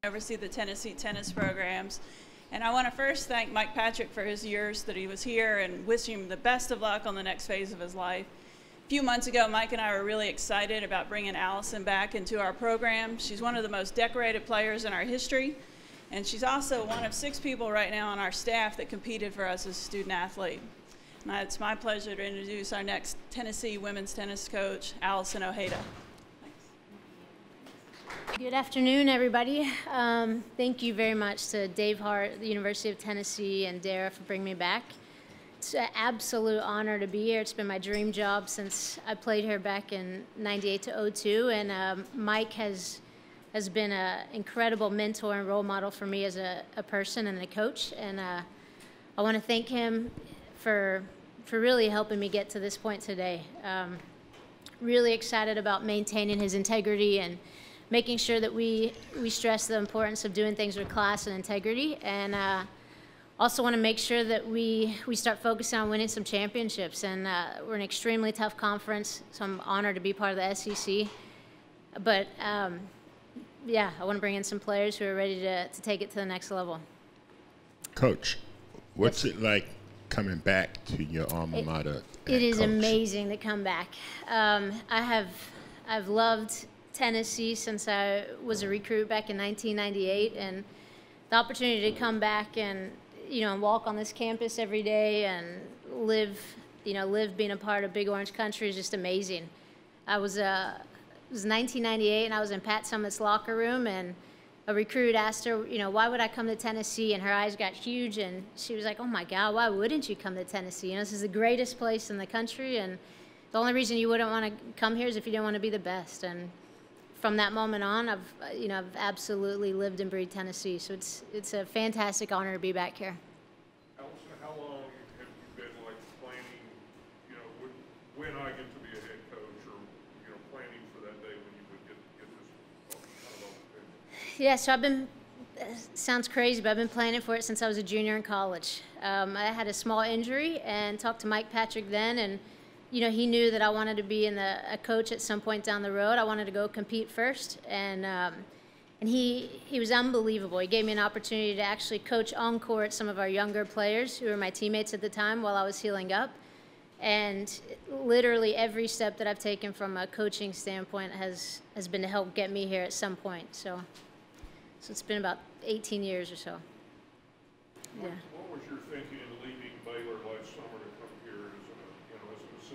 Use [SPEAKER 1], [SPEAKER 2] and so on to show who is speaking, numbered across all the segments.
[SPEAKER 1] oversee the Tennessee tennis programs. And I want to first thank Mike Patrick for his years that he was here and wish him the best of luck on the next phase of his life. A few months ago, Mike and I were really excited about bringing Alison back into our program. She's one of the most decorated players in our history, and she's also one of 6 people right now on our staff that competed for us as a student athlete. And it's my pleasure to introduce our next Tennessee women's tennis coach, Alison Ojeda.
[SPEAKER 2] Good afternoon, everybody. Thank you very much to Dave Hart at the University of Tennessee and Dara for bringing me back. It's an absolute honor to be here. It's been my dream job since I played here back in '98 to '02, and Mike has been an incredible mentor and role model for me as a person and a coach, and I want to thank him for really helping me get to this point today. Really excited about maintaining his integrity and making sure that we stress the importance of doing things with class and integrity, and also want to make sure that we start focusing on winning some championships. And we're an extremely tough conference, so I'm honored to be part of the SEC. But yeah, I want to bring in some players who are ready to take it to the next level.
[SPEAKER 3] Coach, what's it like coming back to your alma mater?
[SPEAKER 2] It is amazing to come back. I've loved Tennessee since I was a recruit back in 1998, and the opportunity to come back and walk on this campus every day and live being a part of Big Orange Country is just amazing. It was 1998, and I was in Pat Summitt's locker room, and a recruit asked her, why would I come to Tennessee? And her eyes got huge, and she was like, oh my God, why wouldn't you come to Tennessee? This is the greatest place in the country, and the only reason you wouldn't want to come here is if you didn't want to be the best. And from that moment on, I've absolutely lived and breathed Tennessee. So it's a fantastic honor to be back here.
[SPEAKER 4] Alison, how long have you been planning, when I get to be a head coach, or planning for that day when you would get this kind of opportunity?
[SPEAKER 2] Yeah, so I've been. Sounds crazy, but I've been planning for it since I was a junior in college. I had a small injury and talked to Mike Patrick then, and he knew that I wanted to be a coach at some point down the road. I wanted to go compete first, and he was unbelievable. He gave me an opportunity to actually coach on court some of our younger players who were my teammates at the time while I was healing up. And literally every step that I've taken from a coaching standpoint has been to help get me here at some point. So it's been about 18 years or so. Yeah.
[SPEAKER 4] What was your thinking in leaving Baylor last summer to come here as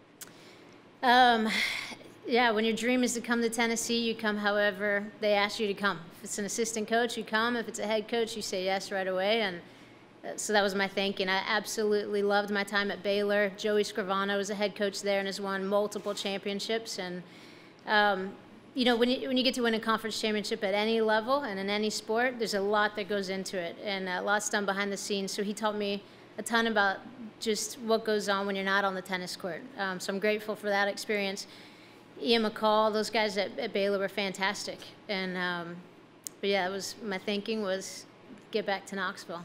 [SPEAKER 4] an assistant coach?
[SPEAKER 2] Yeah, when your dream is to come to Tennessee, you come however they ask you to come. If it's an assistant coach, you come. If it's a head coach, you say yes right away. And so that was my thinking. I absolutely loved my time at Baylor. Joey Scrivano was a head coach there and has won multiple championships. And when you get to win a conference championship at any level and in any sport, there's a lot that goes into it, and a lot's done behind the scenes. So he taught me a ton about just what goes on when you're not on the tennis court. So I'm grateful for that experience. Ian McCall, those guys at Baylor were fantastic. And but yeah, my thinking was get back to Knoxville.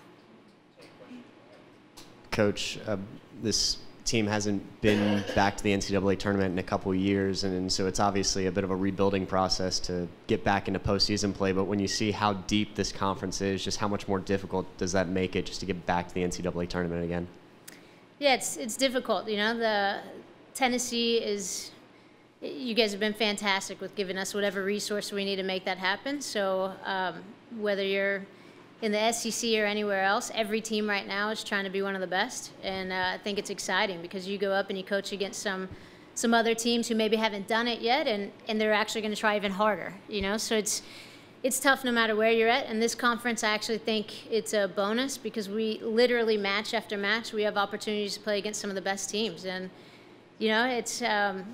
[SPEAKER 5] Coach, this team hasn't been back to the NCAA tournament in a couple of years, and so it's obviously a bit of a rebuilding process to get back into postseason play. But when you see how deep this conference is, just how much more difficult does that make it just to get back to the NCAA tournament again? Yeah,
[SPEAKER 2] it's difficult. The Tennessee is. You guys have been fantastic with giving us whatever resource we need to make that happen. So whether you're in the SEC or anywhere else, every team right now is trying to be one of the best. And I think it's exciting because you go up and you coach against some other teams who maybe haven't done it yet, and they're actually going to try even harder. So it's tough no matter where you're at. And this conference, I actually think it's a bonus because we literally match after match, we have opportunities to play against some of the best teams. And, it's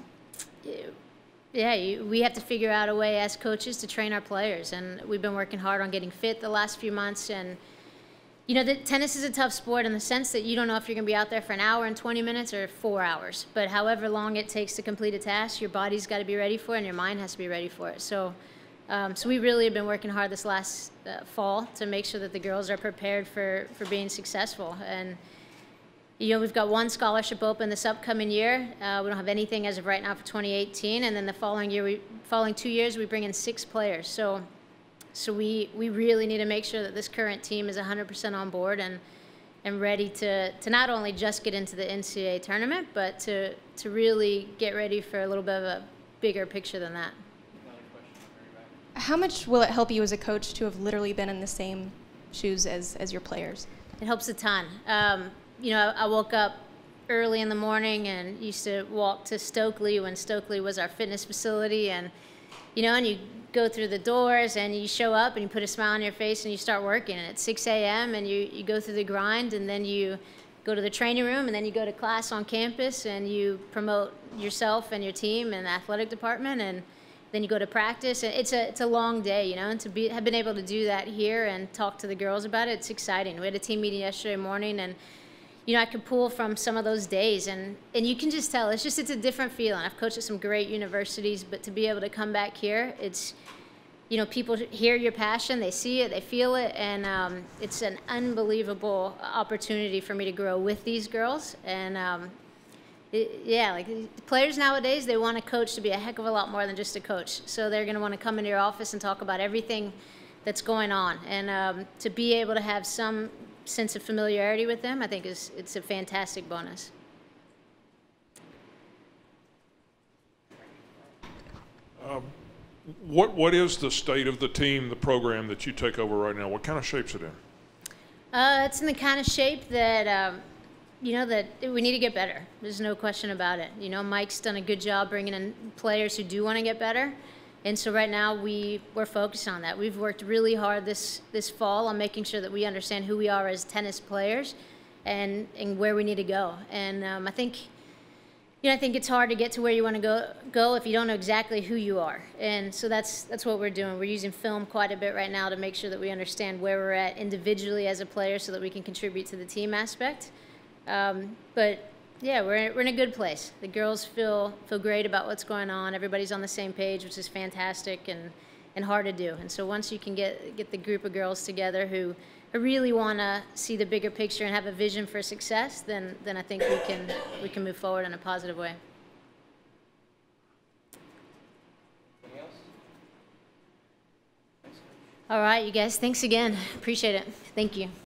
[SPEAKER 2] we have to figure out a way as coaches to train our players, and we've been working hard on getting fit the last few months. And tennis is a tough sport in the sense that you don't know if you're going to be out there for an hour and 20 minutes or 4 hours, but however long it takes to complete a task, your body's got to be ready for it and your mind has to be ready for it. So we really have been working hard this last fall to make sure that the girls are prepared for being successful. And we've got one scholarship open this upcoming year. We don't have anything as of right now for 2018, and then the following 2 years we bring in 6 players. So So we really need to make sure that this current team is 100% on board and ready to not only just get into the NCAA tournament, but to really get ready for a little bit of a bigger picture than that.
[SPEAKER 6] How much will it help you as a coach to have literally been in the same shoes as your players?
[SPEAKER 2] It helps a ton. You know, I woke up early in the morning and used to walk to Stokely when Stokely was our fitness facility, and you know, and you go through the doors and you show up and you put a smile on your face and you start working. And at 6 a.m. and you go through the grind, and then you go to the training room, and then you go to class on campus and you promote yourself and your team and the athletic department, and then you go to practice. And it's a long day, you know, and to have been able to do that here and talk to the girls about it, it's exciting. We had a team meeting yesterday morning, and you know, I could pull from some of those days, and you can just tell it's a different feeling. I've coached at some great universities, but to be able to come back here, it's, you know, people hear your passion, they see it, they feel it, and it's an unbelievable opportunity for me to grow with these girls. And yeah, like players nowadays, they want a coach to be a heck of a lot more than just a coach. So they're going to want to come into your office and talk about everything that's going on, and to be able to have some sense of familiarity with them, I think it's a fantastic bonus.
[SPEAKER 4] What is the state of the team, the program that you take over right now? What kind of shape's it in?
[SPEAKER 2] It's in the kind of shape that you know, that we need to get better. There's no question about it. You know, Mike's done a good job bringing in players who do want to get better. And so right now we're focused on that. We've worked really hard this fall on making sure that we understand who we are as tennis players and where we need to go. And I think, you know, I think it's hard to get to where you want to go if you don't know exactly who you are. And so that's what we're doing. We're using film quite a bit right now to make sure that we understand where we're at individually as a player so that we can contribute to the team aspect. But yeah, we're in a good place. The girls feel great about what's going on. Everybody's on the same page, which is fantastic and hard to do. And so once you can get the group of girls together who really want to see the bigger picture and have a vision for success, then I think we can move forward in a positive way.
[SPEAKER 7] Anything else?
[SPEAKER 2] All right, you guys. Thanks again. Appreciate it. Thank you.